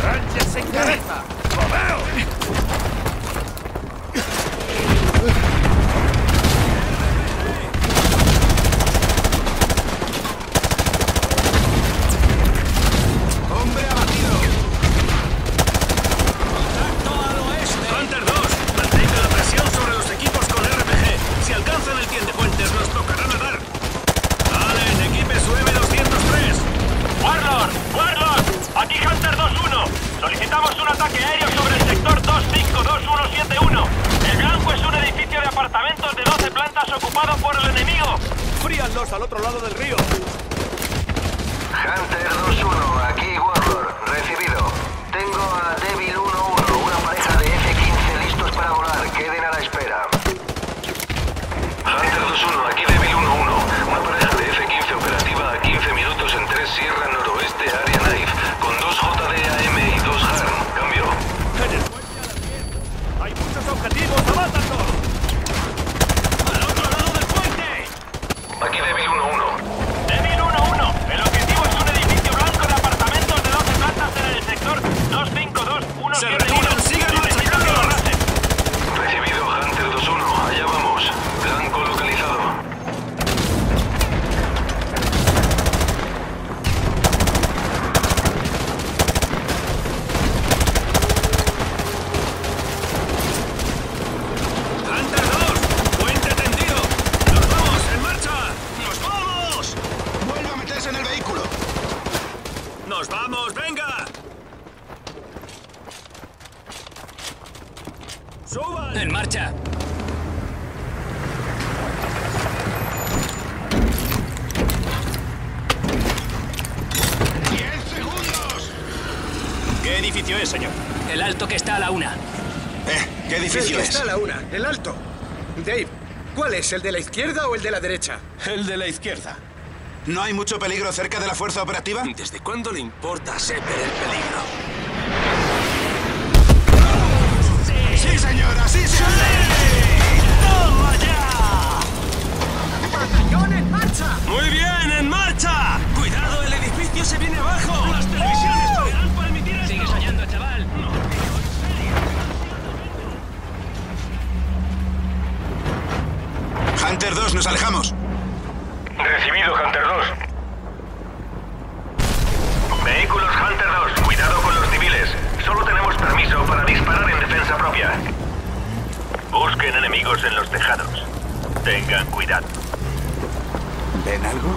¡Sánchez en cabeza! ¡Romeo! Solicitamos un ataque aéreo sobre el sector 252171. El blanco es un edificio de apartamentos de 12 plantas ocupado por el enemigo. ¡Fríanlos al otro lado del río! Hunter 2-1, aquí Warlord. Recibido. Tengo a Devil 1-1, una pareja de F-15 listos para volar. Queden a la espera. Hunter 2-1, aquí Devil 1-1, una pareja de F-15 operativa a 15 minutos en 3 Sierra Noroeste, área Knife, con 2 JDAM y 2 HARM. Cambio. ¡Hay muchos objetivos! ¡Abátanlos! ¡Al otro lado del puente! Aquí Devil 1-1. Devil 1-1. El objetivo es un edificio blanco de apartamentos de 12 plantas en el sector 252171. ¡Se reúnan! ¡Sigan machacándolos! Recibido, Hunter 2-1. Allá vamos. Blanco localizado. ¡Hunter 2! ¡Puente tendido! ¡Nos vamos! ¡En marcha! ¡Nos vamos! ¡Vuelve a meterse en el vehículo! ¡Nos vamos! ¡Venga! ¡Suban! ¡En marcha! ¡10 segundos! ¿Qué edificio es, señor? El alto que está a la una. ¿Qué edificio El que es? está a la una, el alto. Dave, ¿cuál es, el de la izquierda o el de la derecha? El de la izquierda. ¿No hay mucho peligro cerca de la fuerza operativa? ¿Desde cuándo le importa a Sepper el peligro? ¡Sí, señora! ¡Sí, señora! ¡Toma ya! ¡Batallón en marcha! ¡Muy bien! ¡En marcha! ¡Cuidado! ¡El edificio se viene abajo! ¡Las televisiones podrán permitir esto! Sigue soñando, chaval. Hunter 2, nos alejamos. Recibido, Hunter 2. Vehículos Hunter 2, cuidado con los civiles. Solo tenemos permiso para disparar en defensa propia. Busquen enemigos en los tejados. Tengan cuidado. ¿Ven algo?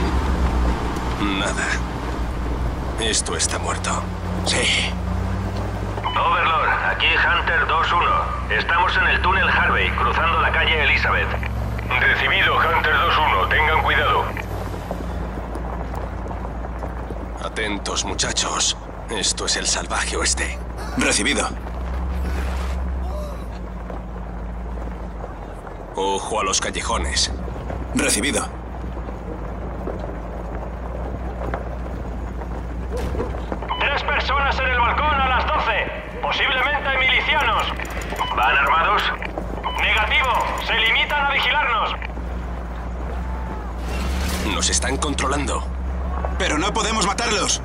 Nada. Esto está muerto. Sí. Overlord, aquí Hunter 2-1. Estamos en el túnel Harvey, cruzando la calle Elizabeth. Recibido, Hunter 2-1. Tengan cuidado. Atentos, muchachos. Esto es el salvaje oeste. Recibido. Ojo a los callejones. Recibido. Tres personas en el balcón a las 12. Posiblemente milicianos. ¿Van armados? Negativo. Se limitan a vigilarnos. Nos están controlando. Pero no podemos matarlos.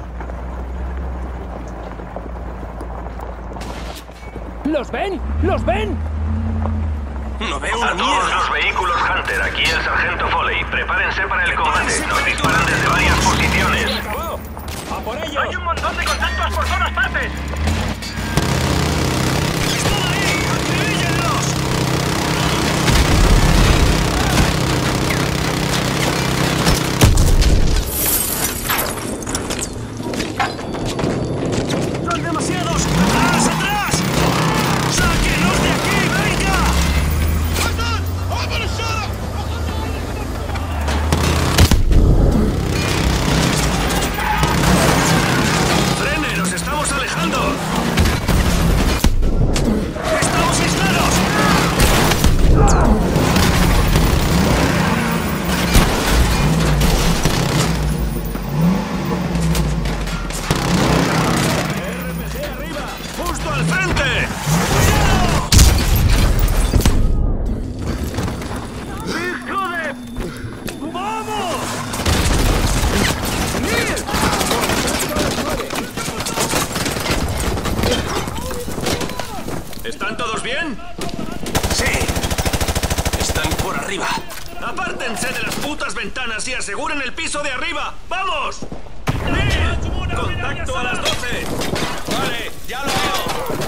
¿Los ven? ¿Los ven? ¡No veo A una todos mierda! los vehículos Hunter, aquí el sargento Foley. Prepárense para el combate. Nos disparan desde varias posiciones. ¡A por ello! Hay un montón de contactos por todas partes. ¡Están ahí! ¡Acribíllenlos! ¡Son demasiados! ¡Atrás, atrás! ¡Sáquenos de aquí, venga! ¡Frene! ¡Nos estamos alejando! ¡Estamos aislados! ¡RPG arriba! ¡Justo al frente! ¡Vamos! ¿Están todos bien? Sí. Están por arriba. ¡Apártense de las putas ventanas y aseguren el piso de arriba! ¡Vamos! ¡Bill! ¡Contacto a las 12! Vale, ya lo veo.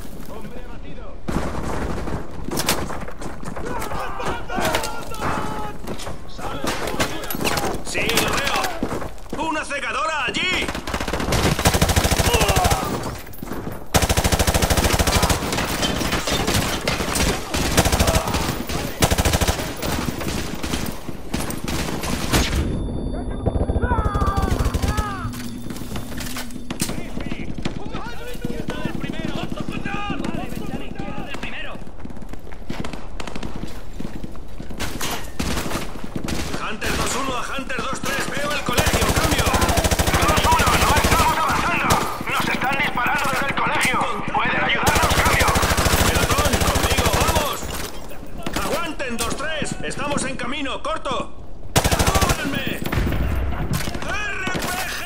¡Sí, lo veo! ¡Una cegadora allí! Hunter 2-1 a Hunter 2-3, veo el colegio, cambio. 2-1, no estamos avanzando. Nos están disparando desde el colegio. ¿Pueden ayudarnos, cambio? Pelotón, conmigo, vamos. Aguanten 2-3, estamos en camino, corto. ¡Cúbranme! ¡RPG!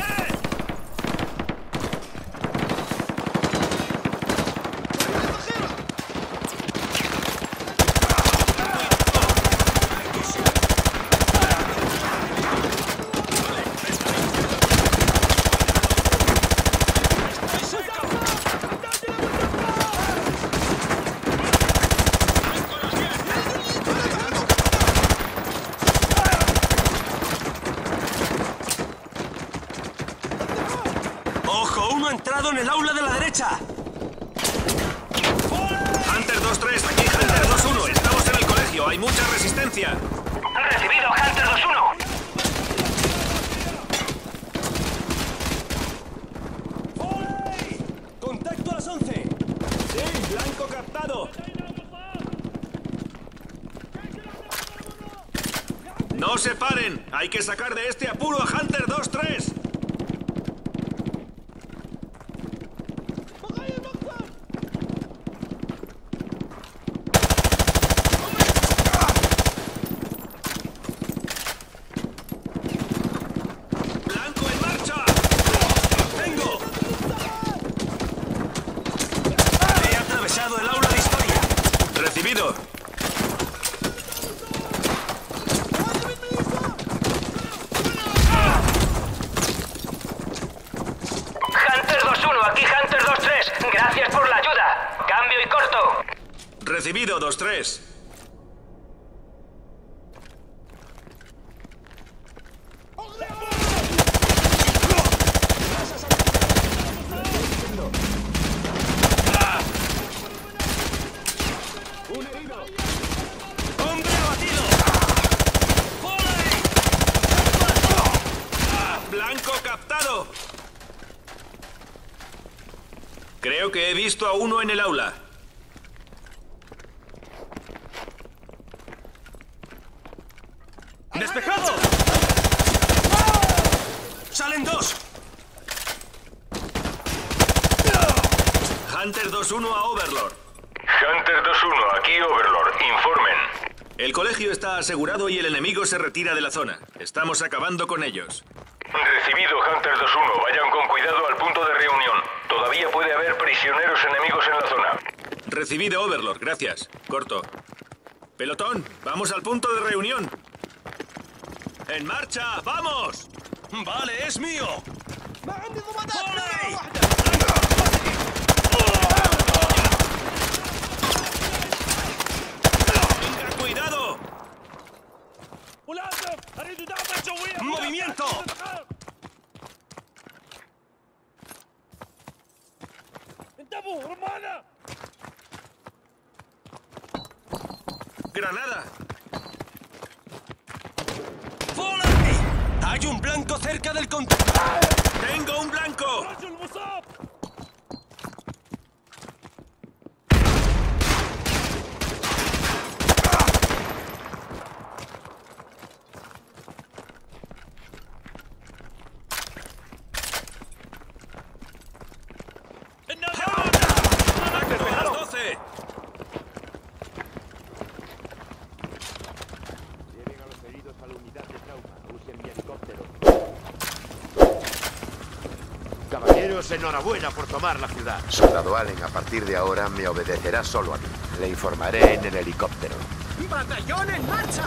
¡Ojo! ¡Uno ha entrado en el aula de la derecha! Hunter 2-3, aquí Hunter 2-1, estamos en el colegio, hay mucha resistencia. Recibido, Hunter 2-1. ¡Contacto a las 11! Sí, blanco captado. No se paren, hay que sacar de este apuro a Hunter 2-3. ¡Blanco en marcha! ¡Tengo! He atravesado el aula de historia. Recibido. Hunter 2-1, aquí Hunter 2-3. Gracias por la ayuda. Cambio y corto. Recibido 2-3. ¡Hombre abatido! ¡Volley! ¡Blanco captado! Creo que he visto a uno en el aula. ¡Despejado! ¡Salen dos! Hunter 2-1 a Overlord. Hunter 2-1, aquí Overlord. Informen. El colegio está asegurado y el enemigo se retira de la zona. Estamos acabando con ellos. Recibido, Hunter 2-1. Vayan con cuidado al punto de reunión. Todavía puede haber prisioneros enemigos en la zona. Recibido, Overlord. Gracias. Corto. Pelotón, vamos al punto de reunión. ¡En marcha! ¡Vamos! ¡Vale, es mío! ¡Volley! ¡Tenga cuidado! ¡Movimiento! ¡Granada! ¡Volley! ¡Hay un blanco cerca del contacto! ¡Tengo un blanco! ¡Contacto a las 12! Lleven a los heridos a la unidad de trauma. Usen mi helicóptero. Caballeros, enhorabuena por tomar la ciudad. Soldado Allen, a partir de ahora me obedecerá solo a mí. Le informaré en el helicóptero. ¡Batallón en marcha!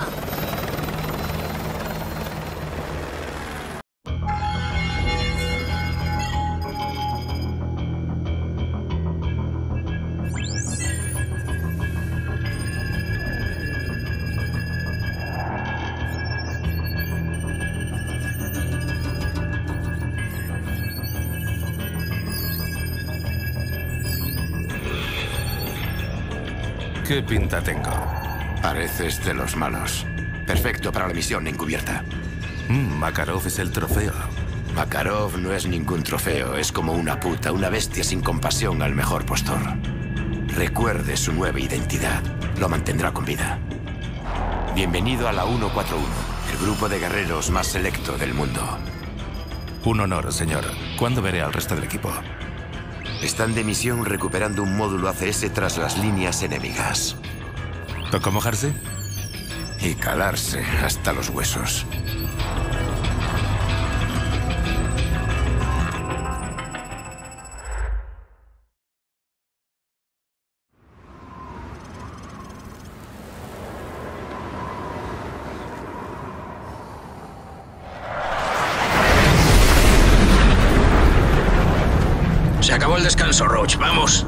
¿Qué pinta tengo? Pareces de los malos. Perfecto para la misión encubierta. Makarov es el trofeo. Makarov no es ningún trofeo, es como una puta, una bestia sin compasión al mejor postor. Recuerde su nueva identidad, lo mantendrá con vida. Bienvenido a la 141, el grupo de guerreros más selecto del mundo. Un honor, señor. ¿Cuándo veré al resto del equipo? Están de misión recuperando un módulo ACS tras las líneas enemigas. ¿Tocó mojarse? Y calarse hasta los huesos. Se acabó el descanso, Roach. ¡Vamos!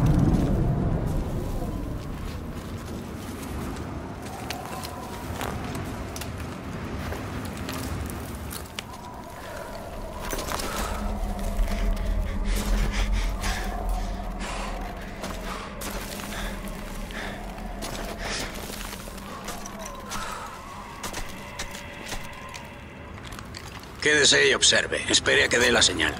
Quédese y observe. Espere a que dé la señal.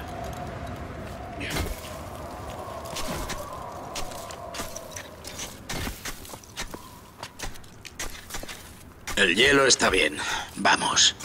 El hielo está bien. Vamos.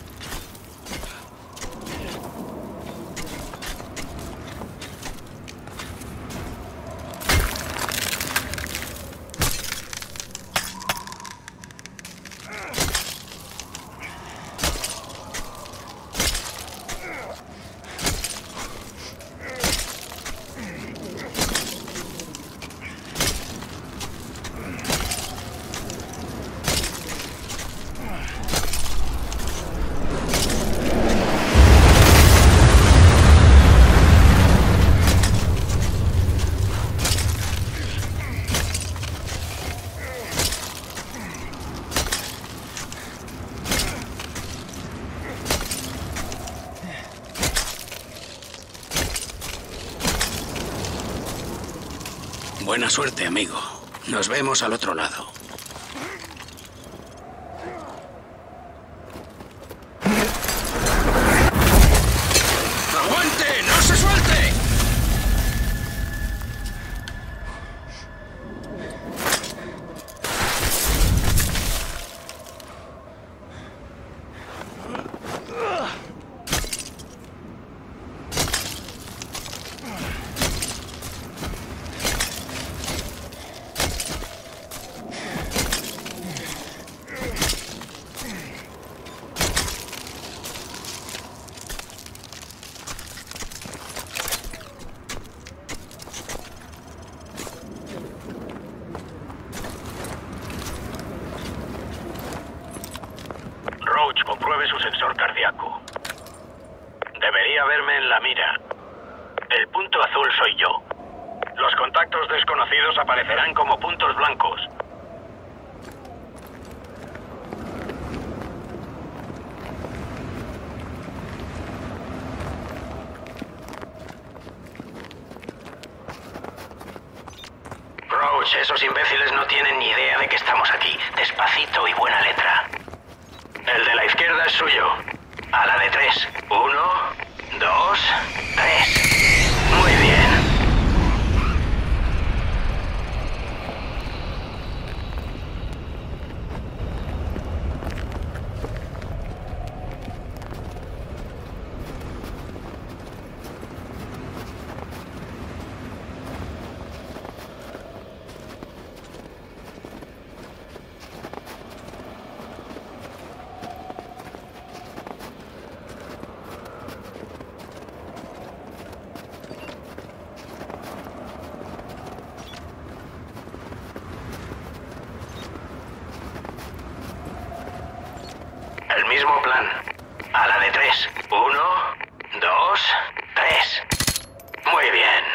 Buena suerte, amigo. Nos vemos al otro lado. ¡Aguante! ¡No se suelte! Compruebe su sensor cardíaco. Debería verme en la mira. El punto azul soy yo. Los contactos desconocidos aparecerán como puntos blancos. Roach, esos imbéciles no tienen ni idea de que estamos aquí. Despacito y buena letra. El de la izquierda es suyo. A la de 3. 1, 2, 3. Muy bien. Mismo plan. A la de 3. 1, 2, 3. Muy bien.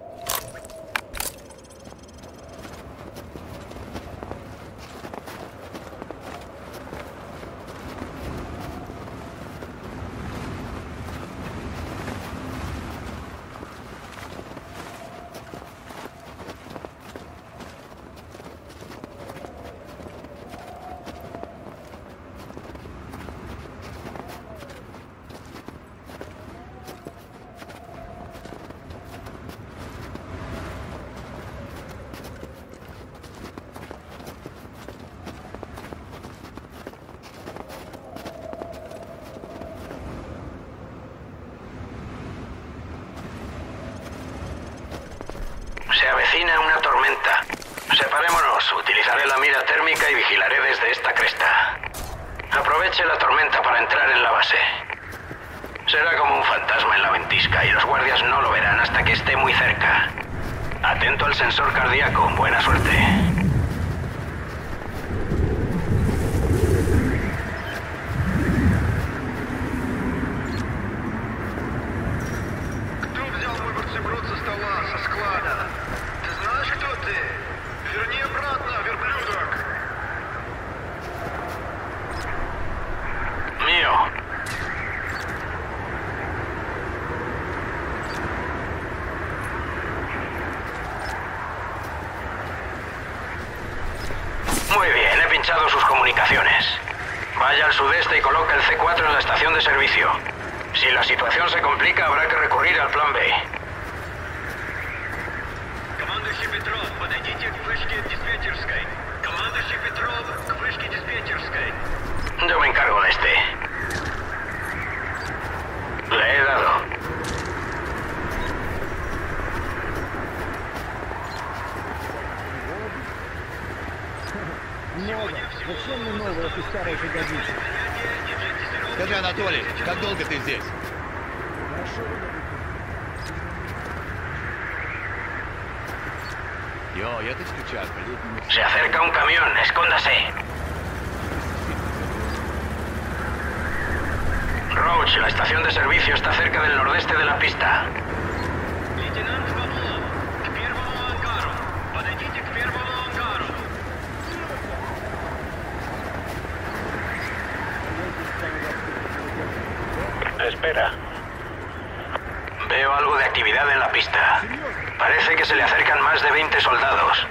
Se avecina una tormenta. Separémonos. Utilizaré la mira térmica y vigilaré desde esta cresta. Aproveche la tormenta para entrar en la base. Será como un fantasma en la ventisca y los guardias no lo verán hasta que esté muy cerca. Atento al sensor cardíaco. Buena suerte. Muy bien, he pinchado sus comunicaciones. Vaya al sudeste y coloca el C4 en la estación de servicio. Si la situación se complica, habrá que recurrir al plan B. Командующий Петров, подойдите к вышке диспетчерской. Командующий Петров, к вышке диспетчерской. Yo me encargo de este. Le he dado. Зачем мне новая, если старая же годится? Скажи, Анатолий, как долго ты здесь? Yo, я te escuchas, Se acerca un camión, escóndase. Roach, la estación de servicio está cerca del nordeste de la pista. Лейтенант Павлов, к первому ангару. Подойдите к первому ангару. Espera. Veo algo de actividad en la pista. Parece que se le acercan más de 20 soldados.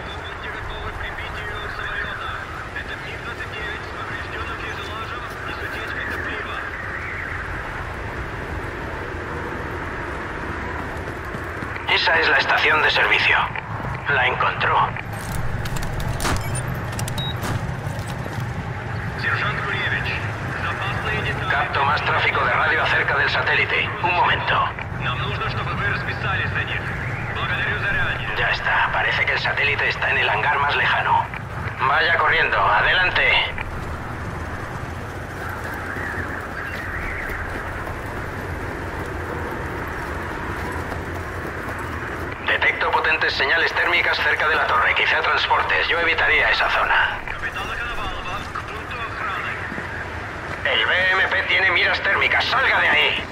Esa es la estación de servicio. La encontró. Capto más tráfico de radio acerca del satélite. Un momento. Ya está. Parece que el satélite está en el hangar más lejano. Vaya corriendo. Adelante. Detecto potentes señales térmicas cerca de la torre. Quizá transportes. Yo evitaría esa zona. El BMP tiene miras térmicas. ¡Salga de ahí!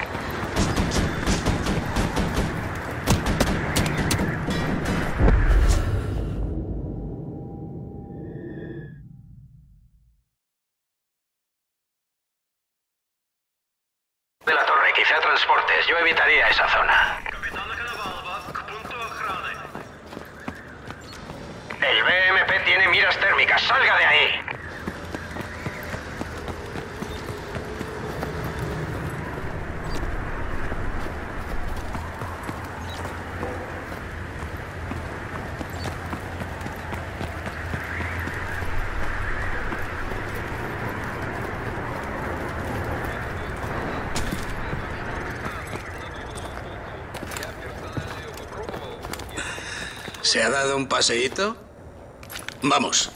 De la torre, quizá transportes. Yo evitaría esa zona. El BMP tiene miras térmicas. ¡Salga de ahí! ¿Se ha dado un paseíto? Vamos.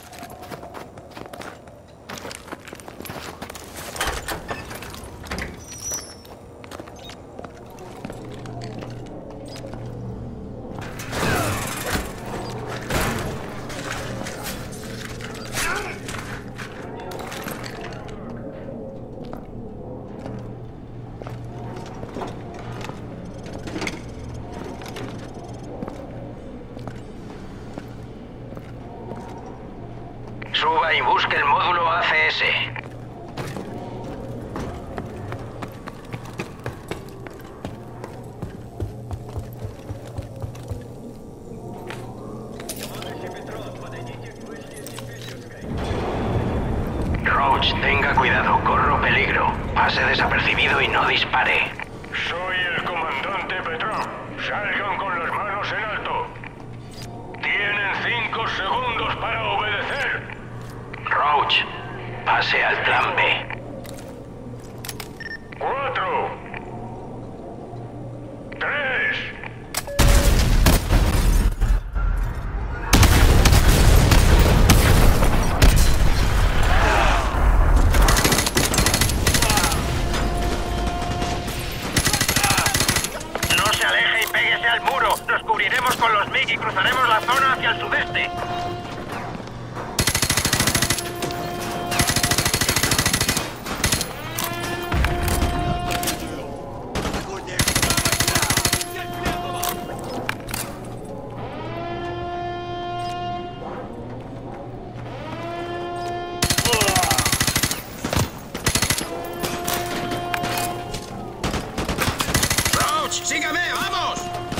y busque el módulo ACS. Roach, tenga cuidado, corro peligro. Pase desapercibido y no dispare. Soy el comandante Petrov. Salgan con las manos en alto. Tienen 5 segundos para obedecer. Roach, pase al plan B. 4, 3. No se aleje y péguese al muro. Nos cubriremos con los MiG y cruzaremos la zona hacia el sudeste. ¡Sígame, vamos!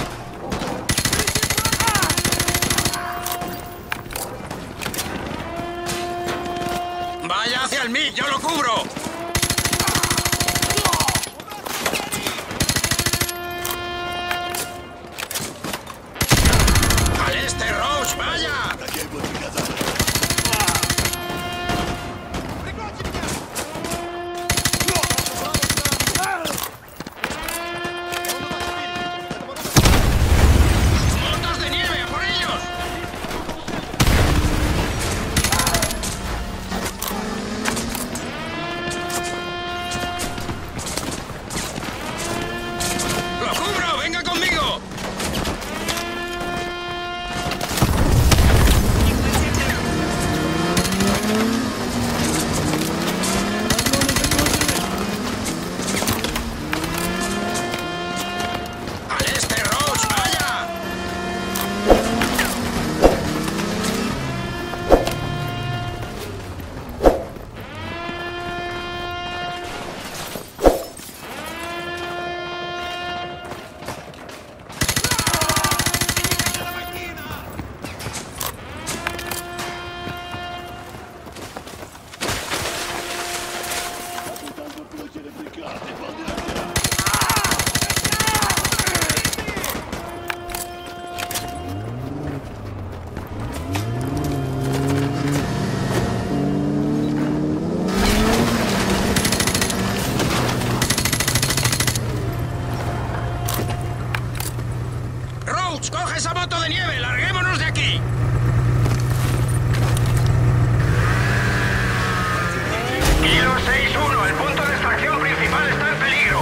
¡Vaya hacia el MiG, yo lo cubro! ¡Al este, Roach, vaya! ¡Coge esa moto de nieve! ¡Larguémonos de aquí! Kilo 6-1, el punto de extracción principal está en peligro.